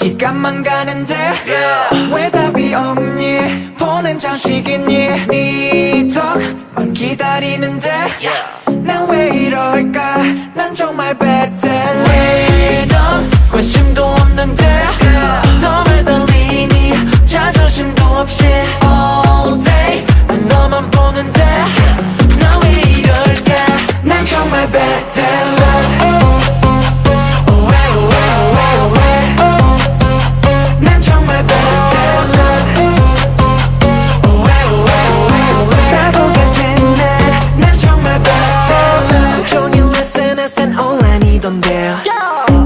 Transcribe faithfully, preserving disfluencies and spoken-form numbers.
시간만 가는데 yeah. 왜 답이 없니 보낸 장식이니 네 덕만 기다리는데 yeah. 난 왜 이러